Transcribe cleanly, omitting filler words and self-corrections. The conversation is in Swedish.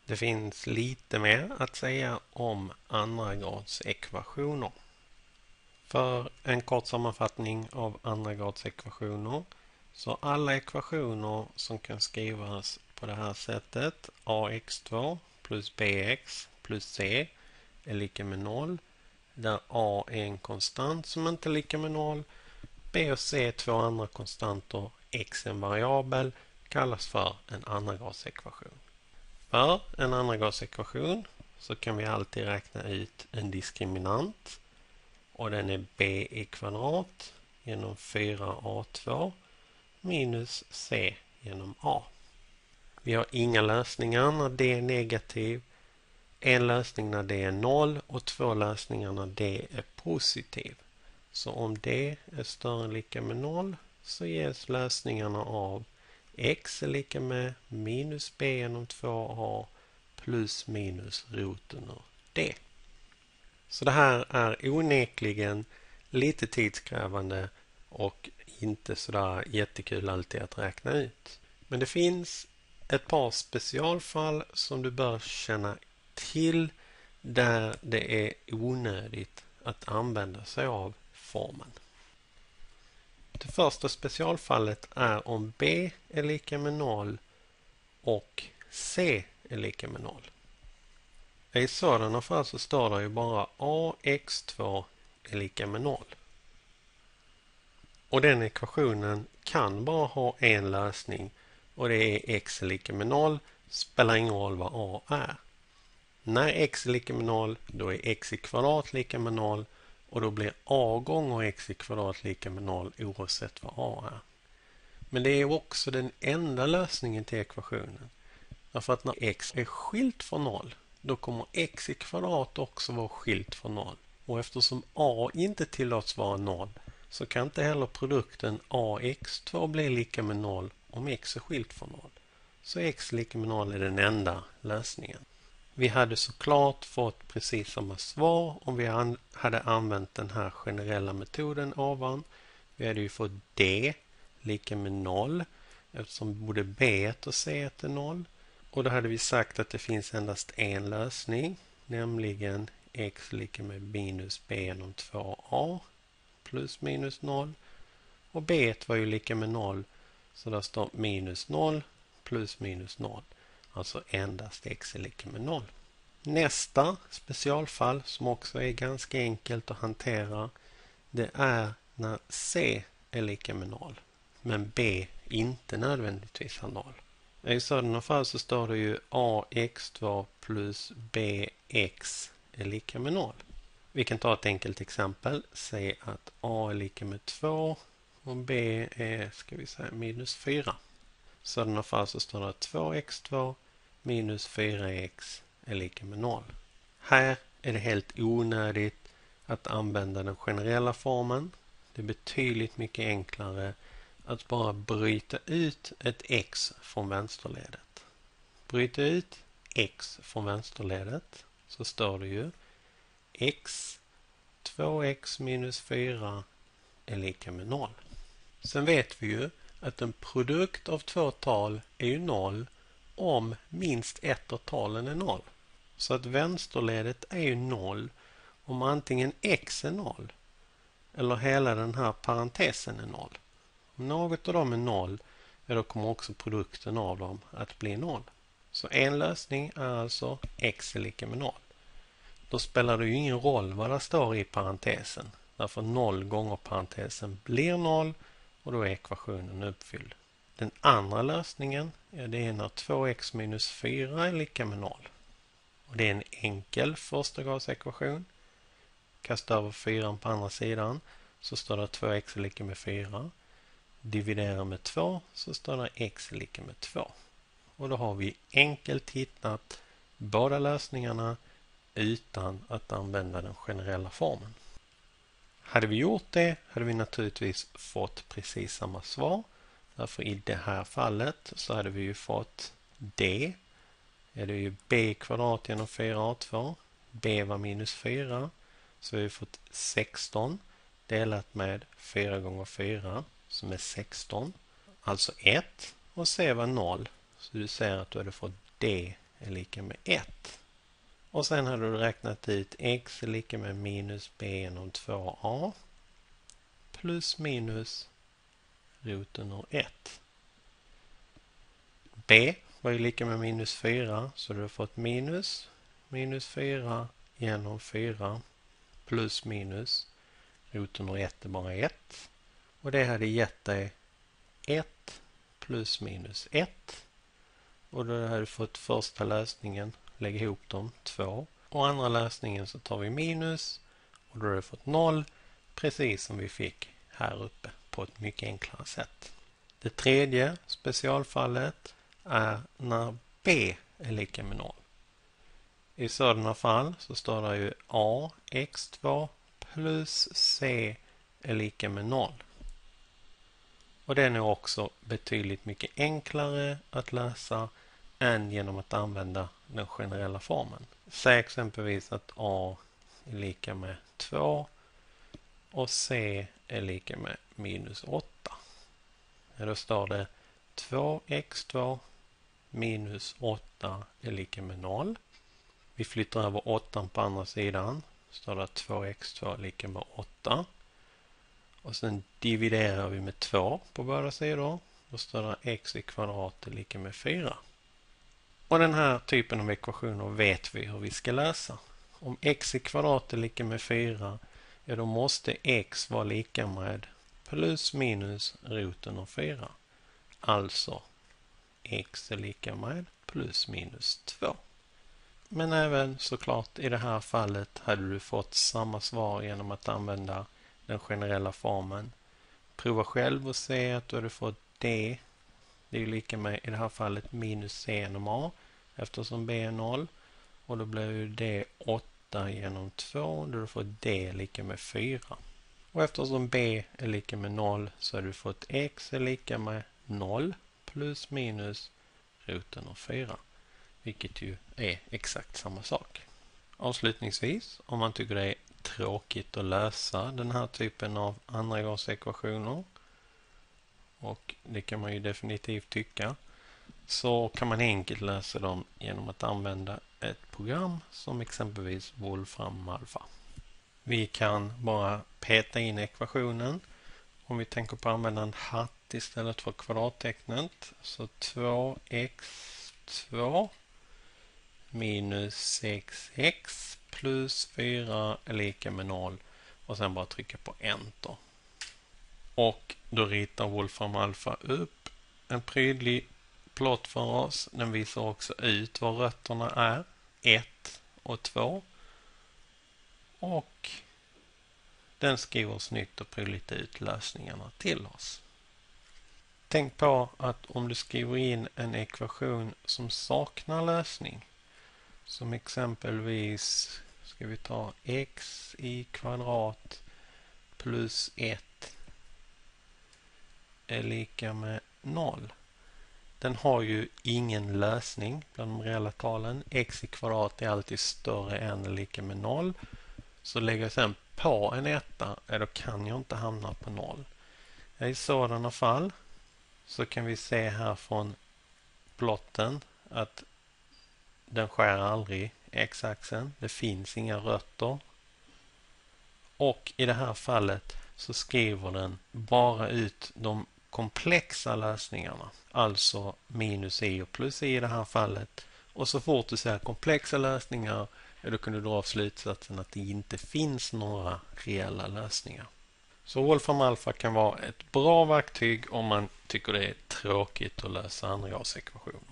Det finns lite mer att säga om andragradsekvationer. För en kort sammanfattning av andragradsekvationer, så alla ekvationer som kan skrivas på det här sättet, ax2 plus bx plus c är lika med 0, där a är en konstant som inte är lika med 0, b och c är två andra konstanter, x är en variabel, kallas för en andragradsekvation. För en andragradsekvation så kan vi alltid räkna ut en diskriminant, och den är b i kvadrat genom 4a2 minus c genom a. Vi har inga lösningar när d är negativ, en lösning när d är 0 och två lösningar när d är positiv. Så om d är större än lika med 0 så ges lösningarna av x är lika med minus b genom 2a plus minus roten ur d. Så det här är onekligen lite tidskrävande och inte sådär jättekul alltid att räkna ut. Men det finns ett par specialfall som du bör känna till där det är onödigt att använda sig av formen. Det första specialfallet är om b är lika med 0 och c är lika med 0. I sådana fall så står det ju bara ax2 är lika med 0. Och den ekvationen kan bara ha en lösning, och det är x är lika med 0, spelar ingen roll vad a är. När x är lika med 0, då är x i kvadrat lika med 0, och då blir a gånger x i kvadrat lika med 0 oavsett vad a är. Men det är också den enda lösningen till ekvationen. Därför att när x är skilt från 0, då kommer x i kvadrat också vara skilt från 0. Och eftersom a inte tillåts vara 0 så kan inte heller produkten ax2 bli lika med 0 om x är skilt från 0. Så x lika med 0 är den enda lösningen. Vi hade såklart fått precis samma svar om vi hade använt den här generella metoden ovan. Vi hade ju fått d lika med 0 eftersom både b och c är 0. Och då hade vi sagt att det finns endast en lösning, nämligen x lika med minus b genom 2a plus minus 0. Och b var ju lika med 0, så där står minus 0 plus minus 0. Alltså endast x är lika med 0. Nästa specialfall som också är ganska enkelt att hantera, det är när c är lika med 0. Men b inte nödvändigtvis har 0. I sådana fall så står det ju ax2 plus bx är lika med 0. Vi kan ta ett enkelt exempel. Säg att a är lika med 2 och b är, ska vi säga, minus 4. I sådana fall så står det 2x2 minus 4x är lika med 0. Här är det helt onödigt att använda den generella formen. Det är betydligt mycket enklare att bara bryta ut ett x från vänsterledet. Bryta ut x från vänsterledet, så står det ju x 2x minus 4 är lika med 0. Sen vet vi ju att en produkt av två tal är ju 0 om minst ett av talen är 0. Så att vänsterledet är ju 0 om antingen x är 0 eller hela den här parentesen är 0. Om något av dem är 0, då kommer också produkten av dem att bli 0. Så en lösning är alltså x är lika med 0. Då spelar det ju ingen roll vad det står i parentesen. Därför 0 gånger parentesen blir 0 och då är ekvationen uppfylld. Den andra lösningen, det är när 2x minus 4 är lika med 0. Och det är en enkel förstagradsekvation. Kasta över 4 på andra sidan så står det 2x är lika med 4. Dividera med 2 så står det x är lika med 2. Och då har vi enkelt hittat båda lösningarna utan att använda den generella formen. Hade vi gjort det hade vi naturligtvis fått precis samma svar. Därför i det här fallet så hade vi ju fått d. Det är ju b kvadrat genom 4a2. b var minus 4. Så vi har fått 16 delat med 4 gånger 4 som är 16. Alltså 1 och c var 0. Så du ser att du hade fått d är lika med 1. Och sen har du räknat ut x är lika med minus b genom 2a plus minus roten ur 1. B var ju lika med minus 4, så du har fått minus 4 genom 4 plus minus roten ur 1 är bara 1. Och det hade gett dig 1 plus minus 1. Och då hade du fått första lösningen, lägg ihop dem, 2. Och andra lösningen så tar vi minus och då har du fått 0, precis som vi fick här uppe på ett mycket enklare sätt. Det tredje specialfallet är när b är lika med 0. I sådana fall så står det ju a x2 plus c är lika med 0. Och den är också betydligt mycket enklare att lösa än genom att använda den generella formen. Säg exempelvis att a är lika med 2 och c är lika med minus 8. Då står det 2x2 minus 8 är lika med 0. Vi flyttar över 8 på andra sidan. Står det 2x2 är lika med 8. Och sen dividerar vi med 2 på båda sidor. Då står det x i kvadrat är lika med 4. Och den här typen av ekvationer vet vi hur vi ska lösa. Om x i kvadrat är lika med 4, ja då måste x vara lika med plus minus roten av 4. Alltså x är lika med plus minus 2. Men även såklart i det här fallet hade du fått samma svar genom att använda den generella formen. Prova själv och se att du hade fått d. Det är lika med i det här fallet minus c genom a eftersom b är 0. Och då blir ju d 8 genom 2. Då du får d lika med 4. Och eftersom b är lika med 0 så har du fått x är lika med 0 plus minus roten av 4. Vilket ju är exakt samma sak. Avslutningsvis, om man tycker det är tråkigt att lösa den här typen av andragradsekvationer, och det kan man ju definitivt tycka, så kan man enkelt lösa dem genom att använda ett program som exempelvis Wolfram Alpha. Vi kan bara peta in ekvationen. Om vi tänker på att använda en hatt istället för kvadrattecknet, så 2x2 minus 6x plus 4 är lika med 0 och sen bara trycka på enter. Och då ritar Wolfram Alpha upp en prydlig plott för oss. Den visar också ut vad rötterna är, 1 och 2. Och den skriver snyggt och prydligt ut lösningarna till oss. Tänk på att om du skriver in en ekvation som saknar lösning, som exempelvis ska vi ta x i kvadrat plus 1 är lika med 0. Den har ju ingen lösning bland de reella talen. X i kvadrat är alltid större än eller lika med 0. Så lägger jag sen på en etta, då kan jag inte hamna på 0. I sådana fall så kan vi se här från plotten att den skär aldrig x-axeln. Det finns inga rötter. Och i det här fallet så skriver den bara ut de komplexa lösningarna. Alltså minus i och plus i det här fallet. Och så fort du ser komplexa lösningar, då kan du dra av slutsatsen att det inte finns några reella lösningar. Så Wolfram Alpha kan vara ett bra verktyg om man tycker det är tråkigt att lösa andragradsekvationer.